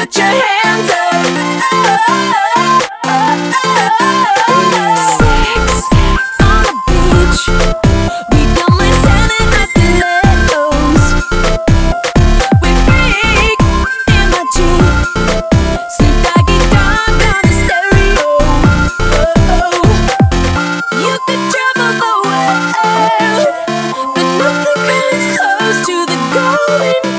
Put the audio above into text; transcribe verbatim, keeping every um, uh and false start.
put your hands up. Sex on the beach. We don't mind standing high stilettos. We freak in my Jeep. Sleep doggy dog on the stereo. You could travel the world, but nothing comes close to the going